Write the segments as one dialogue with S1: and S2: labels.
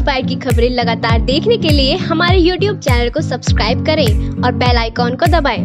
S1: Bite की खबरें लगातार देखने के लिए हमारे YouTube चैनल को सब्सक्राइब करें और बेल आइकॉन को दबाएं।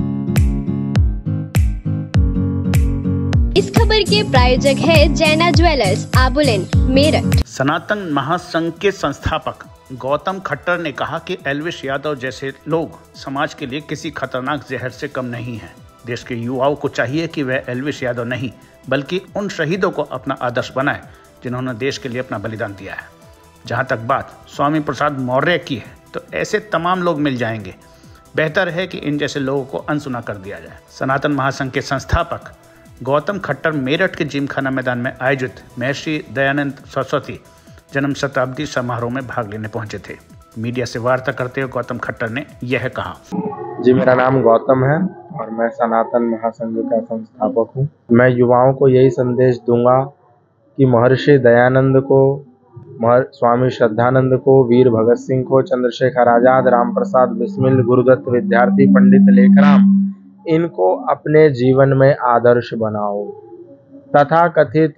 S1: इस खबर के प्रायोजक है जैना ज्वेलर्स, आबुलेन, मेरठ।
S2: सनातन महासंघ के संस्थापक गौतम खट्टर ने कहा कि एल्विश यादव जैसे लोग समाज के लिए किसी खतरनाक जहर से कम नहीं हैं। देश के युवाओं को चाहिए कि वह एल्विश यादव नहीं बल्कि उन शहीदों को अपना आदर्श बनाए जिन्होंने देश के लिए अपना बलिदान दिया है। जहां तक बात स्वामी प्रसाद मौर्य की है तो ऐसे तमाम लोग मिल जाएंगे। बेहतर है कि इन जैसे लोगों को अनसुना कर दिया जाए। सनातन महासंघ के संस्थापक गौतम खट्टर मेरठ के जिमखाना मैदान में आयोजित महर्षि दयानंद सरस्वती जन्म शताब्दी समारोह में भाग लेने पहुंचे थे। मीडिया से वार्ता करते हुए गौतम खट्टर ने यह कहा।
S3: जी, मेरा नाम गौतम है और मैं सनातन महासंघ का संस्थापक हूँ। मैं युवाओं को यही संदेश दूंगा कि महर्षि दयानंद को, स्वामी श्रद्धानंद को, वीर भगत सिंह को, चंद्रशेखर आजाद, राम प्रसाद बिस्मिल, गुरुदत्त विद्यार्थी, पंडित लेखराम, इनको अपने जीवन में आदर्श बनाओ। तथा कथित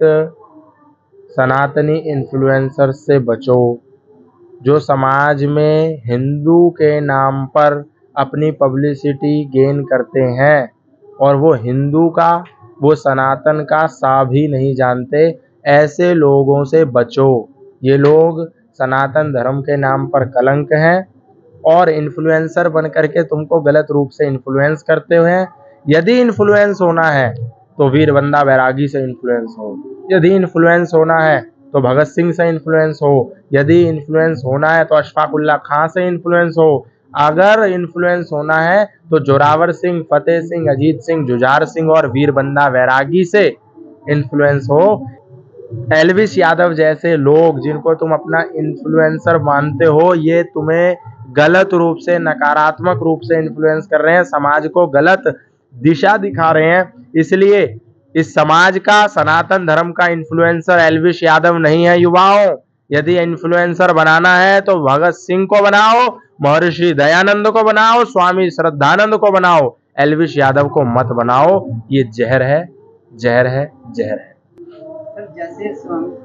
S3: सनातनी इन्फ्लुएंसर से बचो जो समाज में हिंदू के नाम पर अपनी पब्लिसिटी गेन करते हैं और वो हिंदू का, वो सनातन का सा भी नहीं जानते। ऐसे लोगों से बचो। ये लोग सनातन धर्म के नाम पर कलंक हैं और इन्फ्लुएंसर बन करके तुमको गलत रूप से इन्फ्लुएंस करते हुए हैं। यदि इन्फ्लुएंस होना है तो वीर बंदा बैरागी से इन्फ्लुएंस हो, यदि इन्फ्लुएंस होना है तो भगत सिंह से इन्फ्लुएंस हो, यदि इन्फ्लुएंस होना है तो अशफाक उल्लाह खां से इन्फ्लुएंस हो, अगर इन्फ्लुएंस होना है तो जोरावर सिंह, फतेह सिंह, अजीत सिंह, जुझार सिंह और वीर बंदा बैरागी से इन्फ्लुएंस हो। एल्विश यादव जैसे लोग जिनको तुम अपना इन्फ्लुएंसर मानते हो, ये तुम्हें गलत रूप से, नकारात्मक रूप से इन्फ्लुएंस कर रहे हैं, समाज को गलत दिशा दिखा रहे हैं। इसलिए इस समाज का, सनातन धर्म का इन्फ्लुएंसर एल्विश यादव नहीं है। युवाओं, यदि इन्फ्लुएंसर बनाना है तो भगत सिंह को बनाओ, महर्षि दयानंद को बनाओ, स्वामी श्रद्धानंद को बनाओ, एल्विश यादव को मत बनाओ। ये जहर है, जहर है, जहर है।
S4: सर, जैसे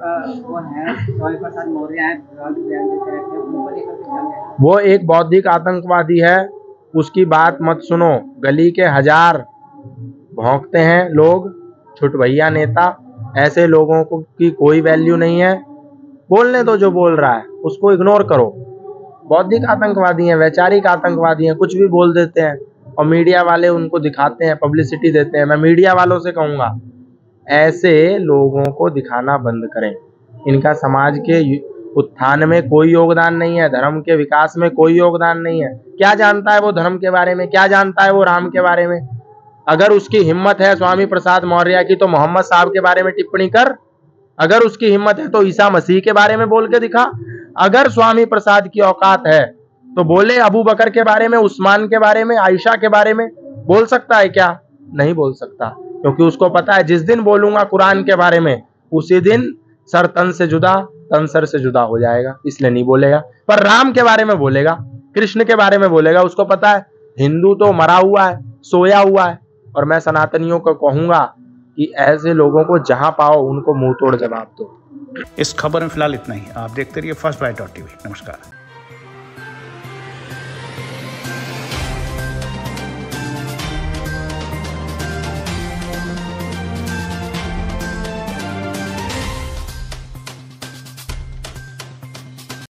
S4: स्वामी प्रसाद मौर्य हैं, उनको लेकर के क्या है?
S3: वो एक बौद्धिक आतंकवादी है, उसकी बात मत सुनो। गली के हजार भौंकते हैं लोग, छुट भैया नेता, ऐसे लोगों को की कोई वैल्यू नहीं है। बोलने दो जो बोल रहा है, उसको इग्नोर करो। बौद्धिक आतंकवादी हैं, वैचारिक आतंकवादी हैं, कुछ भी बोल देते हैं और मीडिया वाले उनको दिखाते हैं, पब्लिसिटी देते हैं। मैं मीडिया वालों से कहूँगा, ऐसे लोगों को दिखाना बंद करें। इनका समाज के उत्थान में कोई योगदान नहीं है, धर्म के विकास में कोई योगदान नहीं है। क्या जानता है वो धर्म के बारे में? क्या जानता है वो राम के बारे में? अगर उसकी हिम्मत है स्वामी प्रसाद मौर्य की तो मोहम्मद साहब के बारे में टिप्पणी कर। अगर उसकी हिम्मत है तो ईसा मसीह के बारे में बोल के दिखा। अगर स्वामी प्रसाद की औकात है तो बोले अबू बकर के बारे में, उस्मान के बारे में, आयशा के बारे में। बोल सकता है क्या? नहीं बोल सकता, क्योंकि उसको पता है जिस दिन बोलूंगा कुरान के बारे में, उसी दिन सर तन से जुदा, तन सर से जुदा हो जाएगा, इसलिए नहीं बोलेगा। पर राम के बारे में बोलेगा, कृष्ण के बारे में बोलेगा। उसको पता है हिंदू तो मरा हुआ है, सोया हुआ है। और मैं सनातनियों को कहूंगा कि ऐसे लोगों को जहां पाओ उनको मुंह तोड़ जवाब दो।
S2: इस खबर में फिलहाल इतना ही। आप देखते रहिए फर्स्ट बाइट.tv। नमस्कार।